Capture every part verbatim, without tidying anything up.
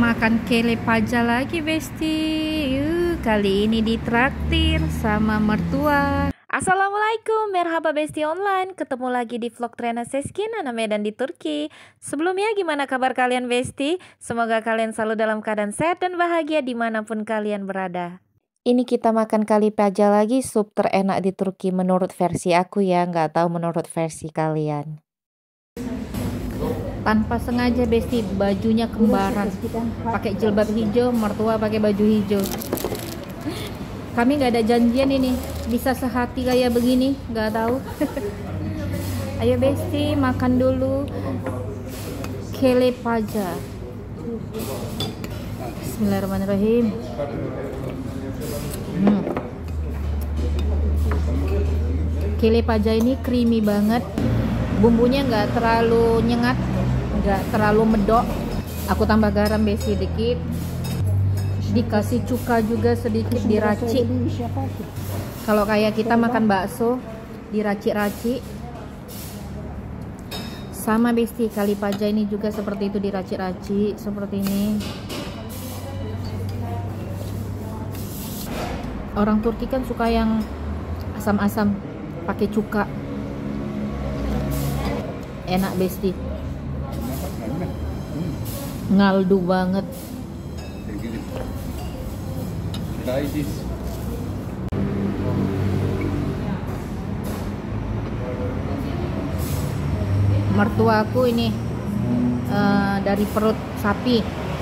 makan kele paja lagi besti. Uh, kali ini ditraktir sama mertua. Assalamualaikum, merhaba besti online. Ketemu lagi di vlog Trena Seskin, anak Medan di Turki. Sebelumnya gimana kabar kalian besti? Semoga kalian selalu dalam keadaan sehat dan bahagia dimanapun kalian berada. Ini kita makan kali paja lagi, sup terenak di Turki menurut versi aku ya, nggak tahu menurut versi kalian. Tanpa sengaja besti, bajunya kembaran. Pakai jilbab hijau, mertua pakai baju hijau. Kami nggak ada janjian ini, bisa sehati kayak begini, nggak tahu. Ayo besti, makan dulu kele paja. Bismillahirrahmanirrahim. Hmm. Kele paja ini creamy banget, bumbunya nggak terlalu nyengat, nggak terlalu medok. Aku tambah garam besi dikit, dikasih cuka juga sedikit, diracik. Kalau kayak kita makan bakso diracik-racik. Sama besti, kali paja ini juga seperti itu, diracik-racik seperti ini. Orang Turki kan suka yang asam-asam pakai cuka. Enak besti, ngaldu banget. Mertuaku ini uh, dari perut sapi.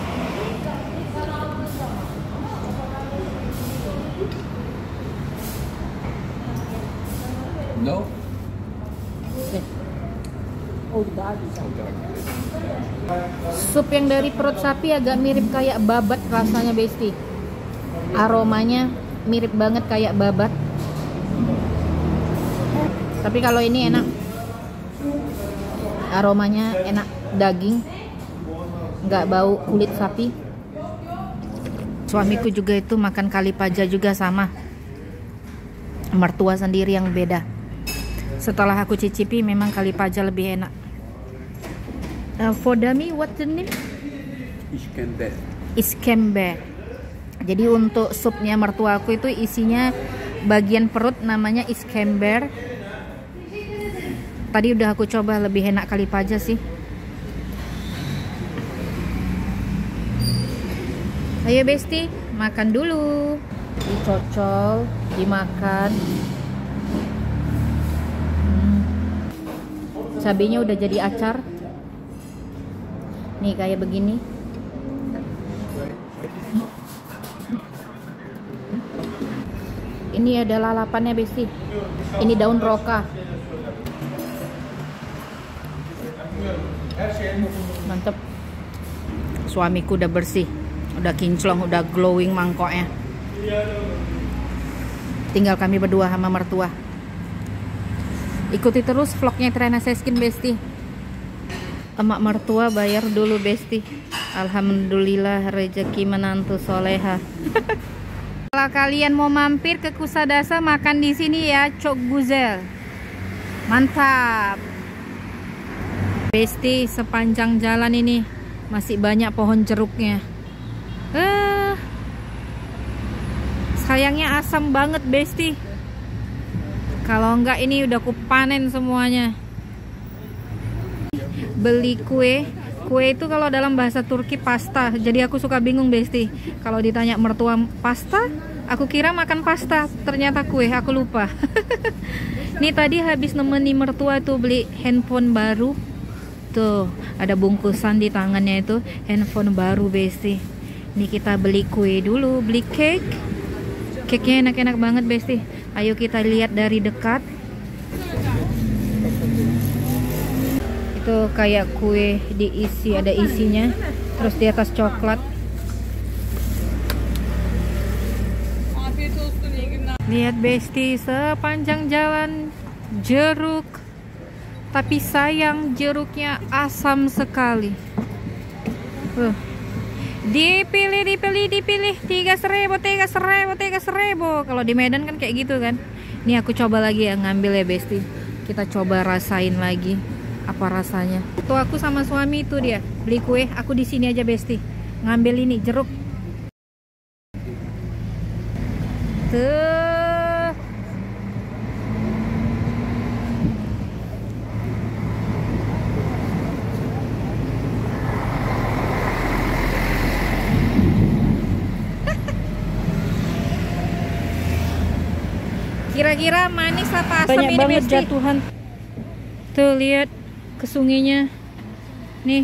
No. Sup yang dari perut sapi agak mirip kayak babat rasanya besti. Aromanya mirip banget kayak babat. Tapi kalau ini enak. Aromanya enak, daging, nggak bau kulit sapi. Suamiku juga itu makan kali paja juga sama. Mertua sendiri yang beda. Setelah aku cicipi, memang kali paja lebih enak. Uh, for dummy, what the name? Iskember. Iskember. Jadi untuk supnya mertuaku itu isinya bagian perut, namanya iskember. Tadi udah aku coba, lebih enak kali paja sih. Ayo besti, makan dulu. Dicocol, dimakan. Hmm. Cabenya udah jadi acar. Nih kayak begini. Ini ada lalapannya besti. Ini daun roka. Mantep. Suamiku udah bersih, udah kinclong, udah glowing mangkoknya. Tinggal kami berdua sama mertua. Ikuti terus vlognya Trena Seskin besti. Emak mertua bayar dulu besti. Alhamdulillah rezeki menantu soleha. Kalau kalian mau mampir ke Kusadasa, makan di sini ya, Çok Güzel. Mantap. Besti, sepanjang jalan ini masih banyak pohon jeruknya. Eh, sayangnya asam banget besti. Kalau enggak ini udah kupanen semuanya. Beli kue. Kue itu kalau dalam bahasa Turki pasta. Jadi aku suka bingung besti. Kalau ditanya mertua pasta, aku kira makan pasta, ternyata kue, aku lupa. Nih tadi habis nemeni mertua tuh beli handphone baru. Tuh, ada bungkusan di tangannya itu, handphone baru besti. Nih kita beli kue dulu, beli cake. Cake-nya enak-enak banget besti. Ayo kita lihat dari dekat. Itu kayak kue diisi, ada isinya. Terus di atas coklat. Lihat besti, sepanjang jalan jeruk. Tapi sayang jeruknya asam sekali. Uh. Dipilih, dipilih, dipilih. Tiga seribu, tiga seribu, tiga seribu. Kalau di Medan kan kayak gitu kan. Ini aku coba lagi ya, ngambil ya besti. Kita coba rasain lagi apa rasanya. Tuh aku sama suami itu dia beli kue. Aku di sini aja besti. ngambil ini jeruk. Tuh. Kira-kira manis apa asam? Banyak ini banget Besti? jatuhan. Tuh lihat ke sungainya. Nih.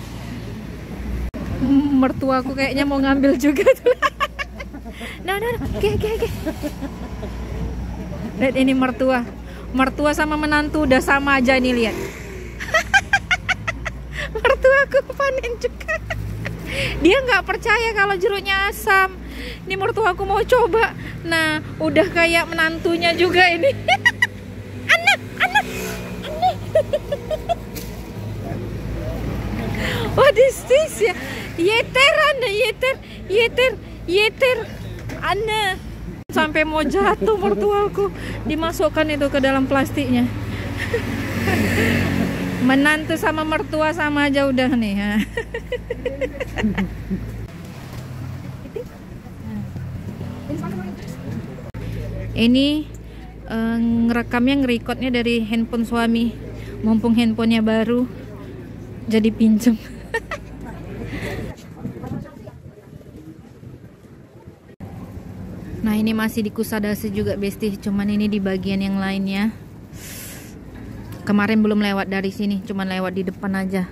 Mertuaku kayaknya mau ngambil juga tuh. Nah, nah, nah. Oke, oke, oke. Lihat ini mertua. Mertua sama menantu udah sama aja nih, lihat. Mertuaku panen juga. Dia nggak percaya kalau jeruknya asam. Ini mertuaku mau coba. Nah, udah kayak menantunya juga ini. Anak, anak, anak. What is this ya? Yeter, Anna, yeter, yeter, yeter, Anna. Sampai mau jatuh mertuaku. Dimasukkan itu ke dalam plastiknya. Menantu sama mertua sama aja udah nih. Ya. Ini uh, ngerekamnya ngerekodnya dari handphone suami. Mumpung handphonenya baru, jadi pinjem. Nah ini masih di Kusadase juga Besti, cuman ini di bagian yang lainnya. Kemarin belum lewat dari sini, cuman lewat di depan aja.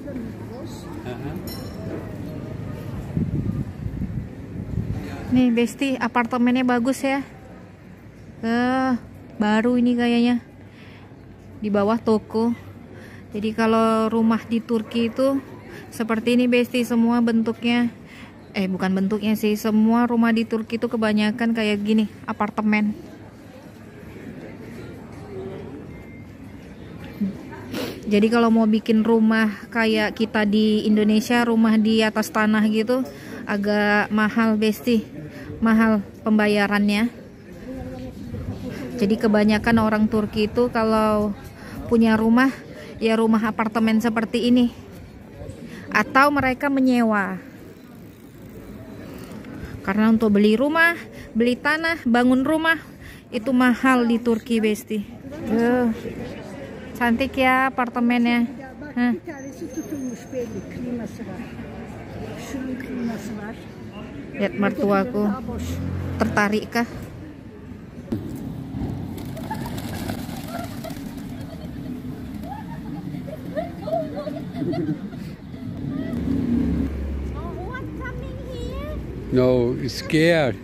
Nih Besti, apartemennya bagus ya. Eh, baru ini kayaknya. Di bawah toko. Jadi kalau rumah di Turki itu seperti ini Besti, semua bentuknya. Eh bukan bentuknya sih, semua rumah di Turki itu kebanyakan kayak gini, apartemen. Jadi kalau mau bikin rumah kayak kita di Indonesia, rumah di atas tanah gitu, agak mahal Besti, mahal pembayarannya. Jadi kebanyakan orang Turki itu kalau punya rumah, ya rumah apartemen seperti ini, atau mereka menyewa. Karena untuk beli rumah, beli tanah, bangun rumah itu mahal di Turki Besti. Tuh, cantik ya apartemennya. Hah. Lihat mertuaku, tertarik kah? No, scared.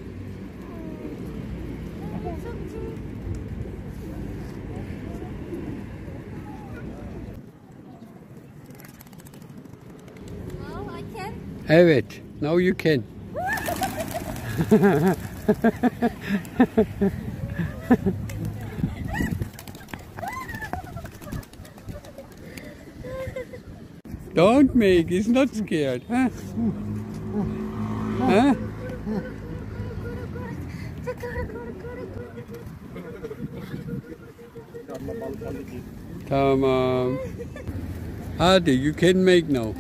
Evet, now you can. Don't make, he's not scared, huh? Huh? Tamam. Hadi, you can make now.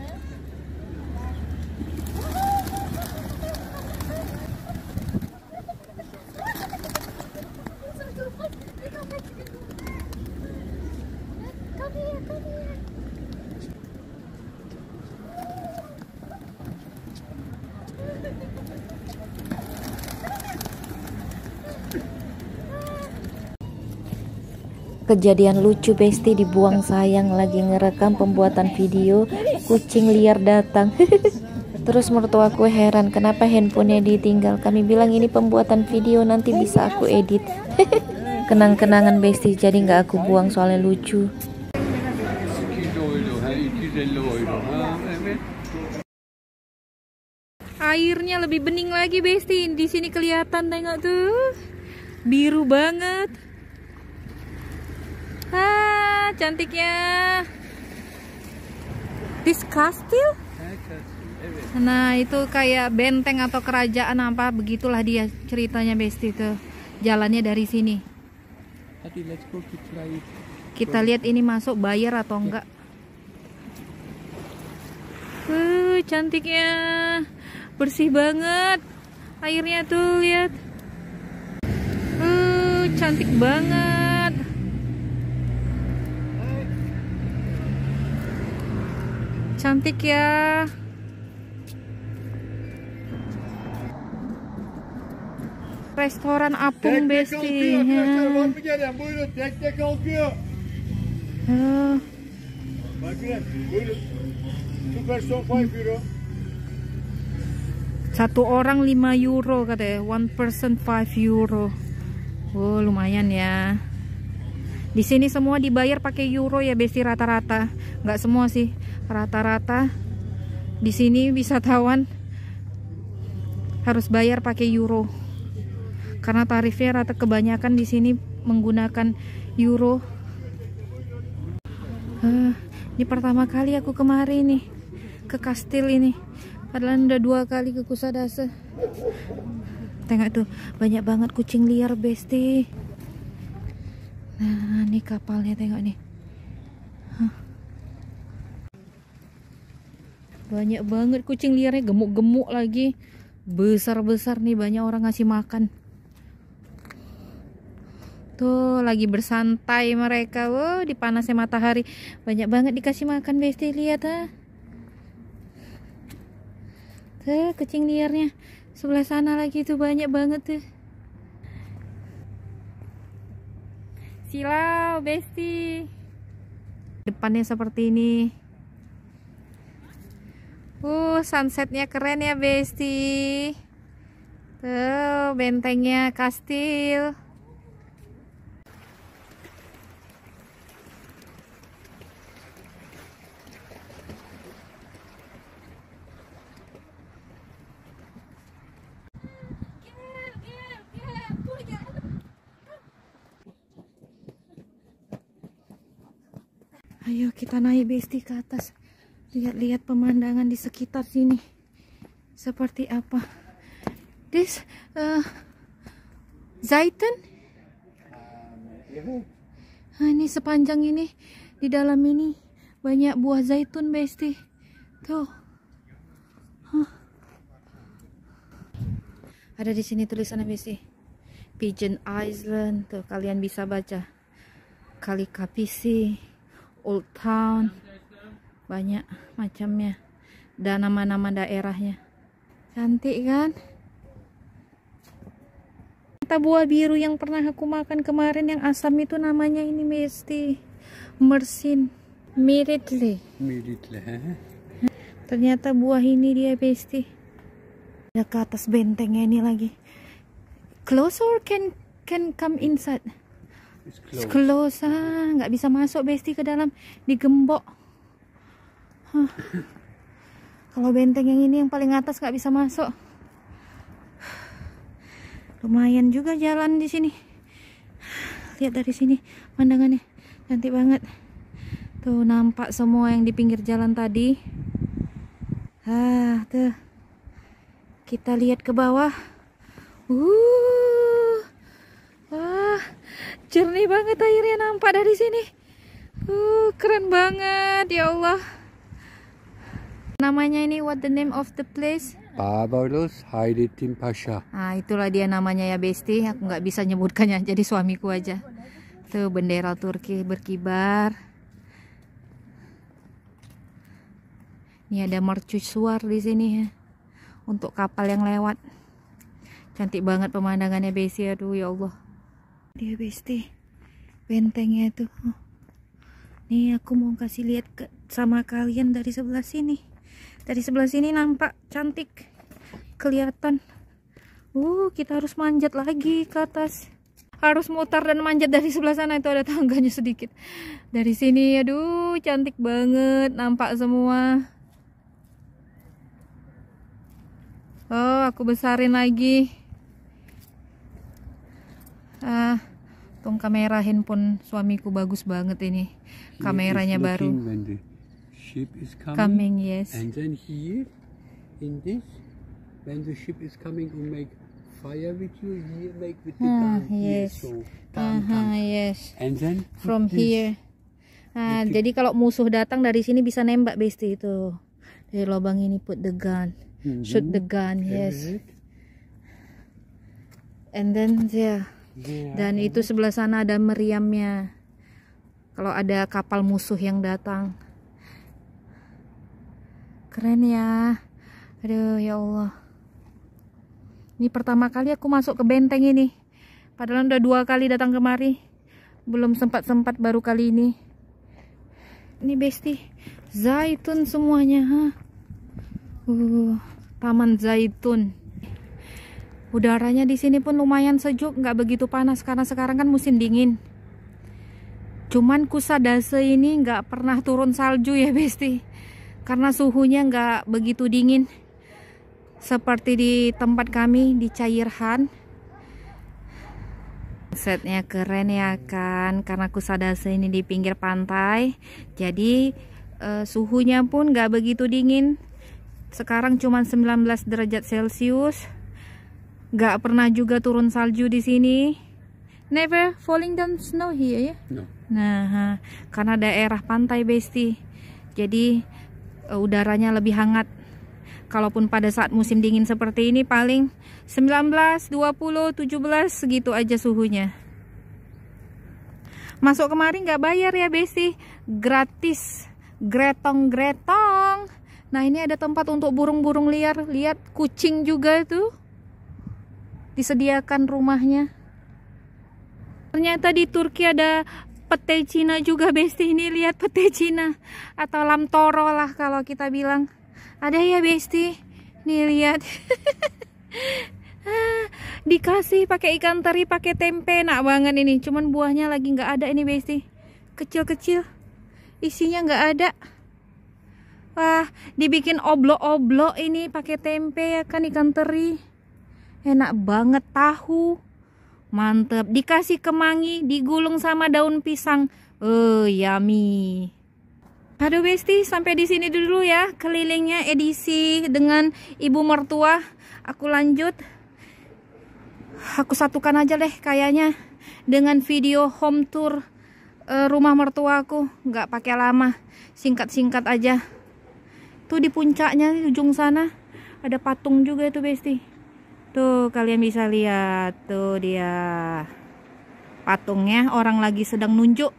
Kejadian lucu Besti, dibuang sayang lagi ngerekam pembuatan video, kucing liar datang. Terus mertuaku heran kenapa handphonenya ditinggal. Kami bilang ini pembuatan video, nanti bisa aku edit. Kenang-kenangan Besti, jadi nggak aku buang soalnya lucu. Airnya lebih bening lagi Besti. Di sini kelihatan, tengok tuh, biru banget. Ah, cantiknya. This castle? Nah, itu kayak benteng atau kerajaan apa, begitulah dia ceritanya Besti tuh. Jalannya dari sini. Kita lihat ini masuk bayar atau enggak. Uh, Uh, cantiknya. Bersih banget. Airnya tuh, lihat. Uh, cantik banget. Cantik ya. Restoran apung Besti. Arkadaşlar var mı gelen? Buyurun, tekne kalkıyor. Uh, Bakın, buyurun. Two person five euro. Satu orang lima euro katanya. One person five euro. Oh, lumayan ya. Di sini semua dibayar pakai euro ya Besti, rata-rata. Nggak semua sih, rata-rata. Di sini wisatawan harus bayar pakai euro. Karena tarifnya rata kebanyakan di sini menggunakan euro. Uh, ini pertama kali aku kemari nih ke kastil ini. Padahal udah dua kali ke Kusadasa. Tengok tuh, banyak banget kucing liar Besti. Nah, ini kapalnya, tengok nih. Huh. Banyak banget kucing liarnya, gemuk-gemuk lagi. Besar-besar nih, banyak orang ngasih makan. Tuh, lagi bersantai mereka. Wow, di panasnya matahari. Banyak banget dikasih makan Besti, lihat ha. Tuh, kucing liarnya. Sebelah sana lagi tuh banyak banget tuh. Silau Besti. Depannya seperti ini. Uh, sunsetnya keren ya Besti. Tuh, bentengnya kastil. Ayo kita naik Besti ke atas. Lihat-lihat pemandangan di sekitar sini. Seperti apa. This uh, zaitun. Nah, ini sepanjang ini. Di dalam ini banyak buah zaitun Besti. Tuh. Huh. Ada di sini tulisannya Besti. Pigeon Island. Tuh, kalian bisa baca. Kali Kapisi. Old Town, banyak macamnya, dan nama-nama daerahnya. Cantik kan? Kata buah biru yang pernah aku makan kemarin yang asam itu namanya ini Besti, mersin, miritle. Miritle. Ternyata buah ini dia Besti. Ada ke atas bentengnya ini lagi. Close or can can come inside? It's close. Close, ah, nggak bisa masuk Besti ke dalam, digembok. Huh. Kalau benteng yang ini yang paling atas nggak bisa masuk. Lumayan juga jalan di sini. Lihat dari sini pandangannya, cantik banget. Tuh nampak semua yang di pinggir jalan tadi. Ah, tuh. Kita lihat ke bawah. Uh. Wah, jernih banget airnya nampak dari sini. Uh, keren banget ya Allah. Namanya ini, what the name of the place? Barbaros Hayrettin Pasha. Ah, itulah dia namanya ya Besti. Aku nggak bisa nyebutkannya, jadi suamiku aja. Tuh bendera Turki berkibar. Ini ada mercusuar di sini ya, untuk kapal yang lewat. Cantik banget pemandangannya Besti. Aduh ya Allah. Dia Besti, bentengnya tuh. Oh. Nih aku mau kasih lihat ke, sama kalian dari sebelah sini. Dari sebelah sini nampak cantik, kelihatan. Uh, kita harus manjat lagi ke atas. Harus mutar dan manjat dari sebelah sana, itu ada tangganya sedikit. Dari sini, aduh, cantik banget, nampak semua. Oh, aku besarin lagi. Ah, tong kamera handphone suamiku bagus banget ini. Kameranya baru. Ship is coming, Coming, yes. and then here in this, when the ship is coming to make fire with you, here make with the Ah, gun here, yes. so Aha, gun come. yes. And then From this. here. Nah, jadi kalau musuh datang dari sini bisa nembak Besti itu. Dari lubang ini put the gun. Mhm. Shoot the gun, yes. Correct. And then there. Yeah. Dan itu sebelah sana ada meriamnya. Kalau ada kapal musuh yang datang. Keren ya. Aduh ya Allah. Ini pertama kali aku masuk ke benteng ini. Padahal udah dua kali datang kemari. Belum sempat-sempat, baru kali ini. Ini besti. Zaitun semuanya. Ha? Uh, Taman zaitun. Udaranya di sini pun lumayan sejuk, nggak begitu panas karena sekarang kan musim dingin. Cuman Kusadase ini nggak pernah turun salju ya besti, karena suhunya nggak begitu dingin seperti di tempat kami di Cairhan. Setnya keren ya kan, karena Kusadase ini di pinggir pantai, jadi eh, suhunya pun nggak begitu dingin. Sekarang cuma sembilan belas derajat Celcius. Gak pernah juga turun salju di sini. Never falling down snow here ya. No. Nah, ha, karena daerah pantai besti, jadi uh, udaranya lebih hangat. Kalaupun pada saat musim dingin seperti ini paling sembilan belas, dua puluh, tujuh belas segitu aja suhunya. Masuk kemarin nggak bayar ya besti, gratis, gretong-gretong. Nah ini ada tempat untuk burung-burung liar, lihat kucing juga tuh. Disediakan rumahnya. Ternyata di Turki ada pete Cina juga besti. Ini lihat pete Cina atau lam toro lah kalau kita bilang. Ada ya besti. Nih lihat. Dikasih pakai ikan teri, pakai tempe, enak banget ini. Cuman buahnya lagi nggak ada ini besti. Kecil-kecil. Isinya nggak ada. Wah, dibikin oblok-oblok ini pakai tempe ya kan, ikan teri. Enak banget, tahu mantep, dikasih kemangi, digulung sama daun pisang. Oh yummy. Aduh besti, sampai di sini dulu ya kelilingnya edisi dengan ibu mertua. Aku lanjut, aku satukan aja deh kayaknya dengan video home tour uh, rumah mertuaku. Nggak pakai lama, singkat-singkat aja. Tuh di puncaknya, di ujung sana ada patung juga itu besti. Tuh kalian bisa lihat, tuh dia patungnya, orang lagi sedang nunjuk.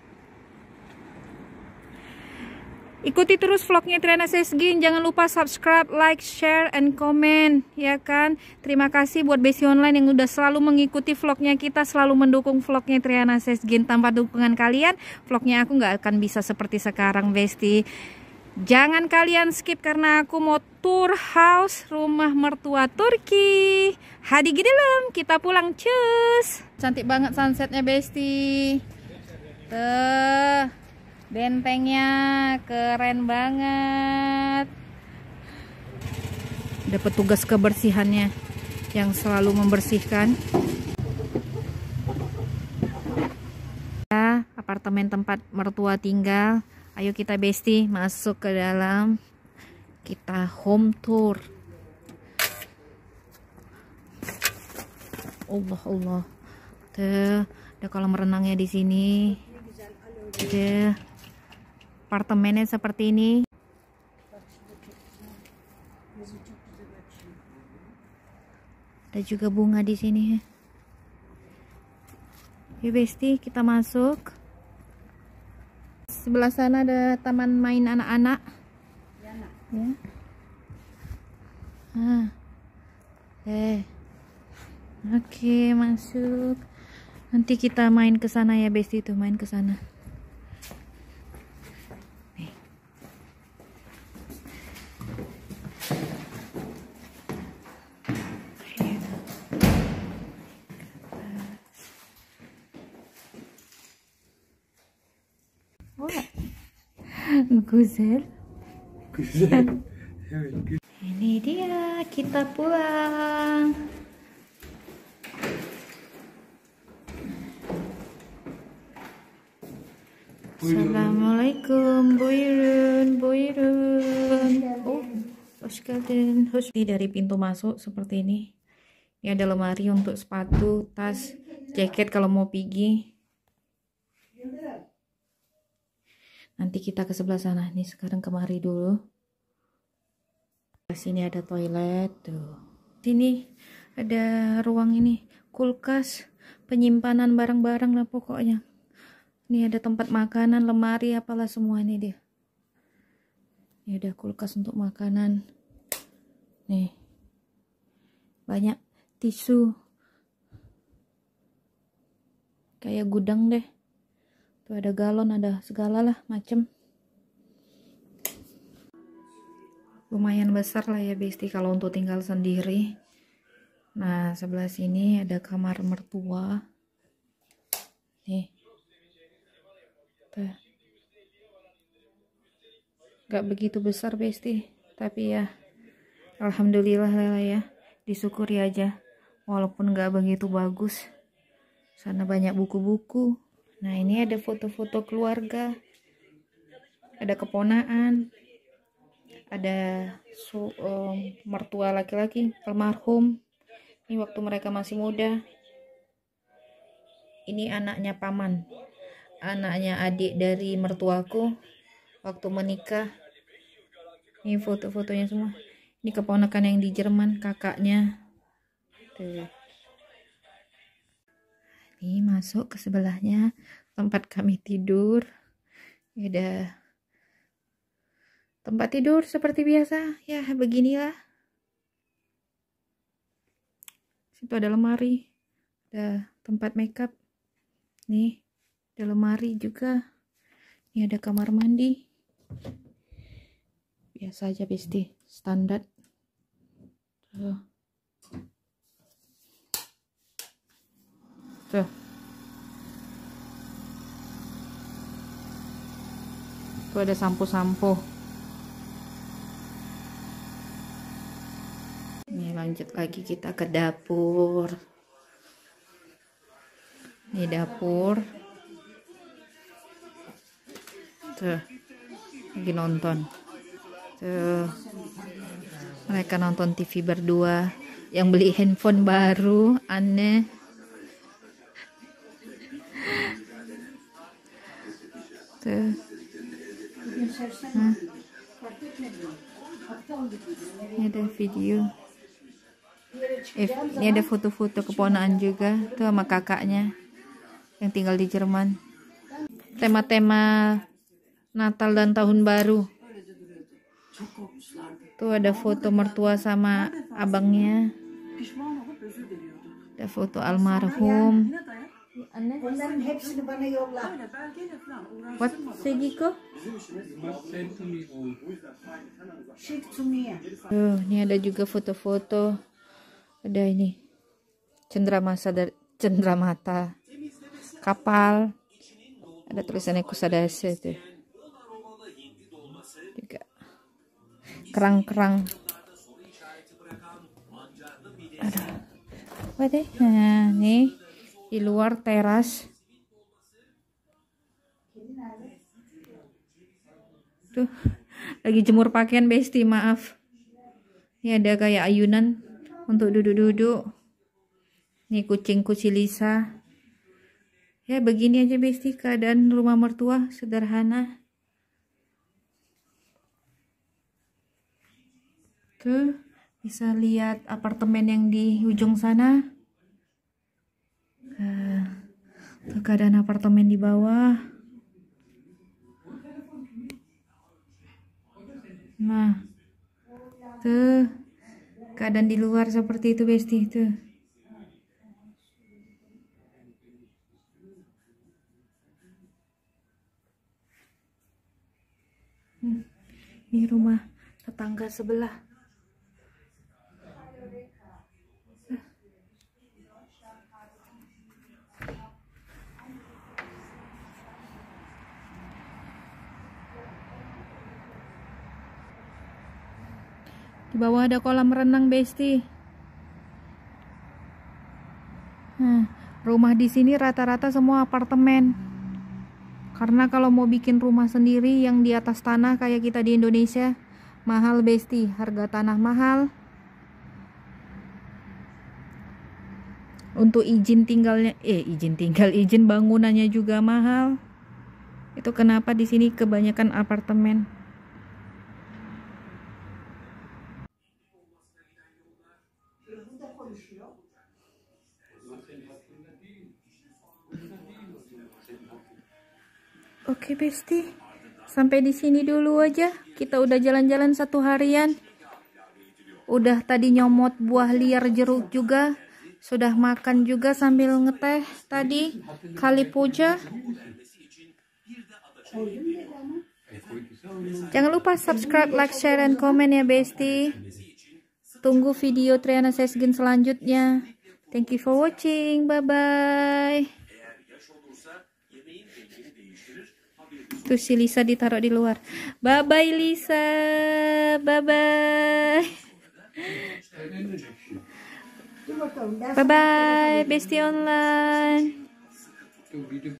Ikuti terus vlognya Triana Sesgin, jangan lupa subscribe, like, share, and comment ya kan. Terima kasih buat Besti Online yang udah selalu mengikuti vlognya kita, selalu mendukung vlognya Triana Sesgin. Tanpa dukungan kalian, vlognya aku nggak akan bisa seperti sekarang Besti. Jangan kalian skip karena aku mau tour house rumah mertua Turki. Hadi gidelim, kita pulang, cus. Cantik banget sunsetnya besti. Tuh, bentengnya keren banget. Ada petugas kebersihannya yang selalu membersihkan. Ya, apartemen tempat mertua tinggal. Ayo kita besti masuk ke dalam, kita home tour. Allah Allah, tuh ada kolam renangnya di sini. Ada apartemennya seperti ini. Ada juga bunga di sini. Yuk besti, kita masuk. Sebelah sana ada taman main anak-anak. Ya. Ah. Eh. Oke, masuk. Nanti kita main ke sana ya, besti, tuh main ke sana. Nih. Güzel. Güzel. Evet, güzel. Ini dia, kita pulang. Assalamualaikum, Buyurun, Buyurun. Oh, hoş geldin. Hoş. Dari pintu masuk seperti ini. Ini ada lemari untuk sepatu, tas, jaket kalau mau pergi. Nanti kita ke sebelah sana. Nih sekarang kemari dulu. sini ada toilet tuh. Sini ada ruang ini, kulkas, penyimpanan barang-barang lah pokoknya. Ini ada tempat makanan, lemari, apalah semua ini dia. Ini ada kulkas untuk makanan. Nih. Banyak tisu. Kayak gudang deh. Tuh ada galon, ada segala lah macem. Lumayan besar lah ya Besti kalau untuk tinggal sendiri. Nah, sebelah sini ada kamar mertua. Nih. Tuh. Gak begitu besar Besti, tapi ya alhamdulillah lah ya, disyukuri aja. Walaupun gak begitu bagus. Sana banyak buku-buku. Nah, ini ada foto-foto keluarga. Ada keponaan. Ada su um, mertua laki-laki almarhum. Ini waktu mereka masih muda. Ini anaknya paman, anaknya adik dari mertuaku waktu menikah. Ini foto-fotonya semua. Ini keponakan yang di Jerman, kakaknya. Tuh. Ini masuk ke sebelahnya tempat kami tidur. Ini ada tempat tidur seperti biasa. Ya, beginilah. Situ ada lemari, ada tempat makeup. Nih, ada lemari juga. Ini ada kamar mandi. Biasa aja Besti, standar. Tuh. Tuh. Tuh ada sampo-sampo. Ini lanjut lagi kita ke dapur. Ini dapur. Tuh. Lagi nonton. Tuh. Mereka nonton T V berdua. Yang beli handphone baru, aneh. Tuh. Nah. Ini ada video. Eh, ini ada foto-foto keponaan juga tuh sama kakaknya yang tinggal di Jerman. Tema-tema Natal dan Tahun Baru. Tuh ada foto mertua sama abangnya. Ada foto almarhum. What Segiko? Tuh, ini ada juga foto-foto. Ada ini cendramata dari cendramata kapal. Ada tulisannya Kusadase tuh. Juga kerang-kerang. Aduh. Apa deh? Nah, nih di luar teras. Tuh, lagi jemur pakaian Besti, maaf. Ini ada kayak ayunan untuk duduk-duduk. Nih kucingku si Lisa. Ya begini aja Besti keadaan rumah mertua, sederhana. Tuh bisa lihat apartemen yang di ujung sana. Tuh keadaan apartemen di bawah. Nah, tuh keadaan di luar seperti itu Besti tuh. Hmm, ini rumah tetangga sebelah. Di bawah ada kolam renang Besti. Nah, rumah di sini rata-rata semua apartemen. Karena kalau mau bikin rumah sendiri yang di atas tanah kayak kita di Indonesia, mahal Besti, harga tanah mahal. Untuk izin tinggalnya, eh izin tinggal, izin bangunannya juga mahal. Itu kenapa di sini kebanyakan apartemen. Oke Besti, sampai di sini dulu aja. Kita udah jalan-jalan satu harian. Udah tadi nyomot buah liar jeruk juga. Sudah makan juga sambil ngeteh tadi. Kali puja. Jangan lupa subscribe, like, share, dan komen ya Besti. Tunggu video Triana Seskin selanjutnya. Thank you for watching. Bye-bye. Tuh si Lisa ditaruh di luar. Bye-bye Lisa. Bye-bye. Bye-bye Besti Online.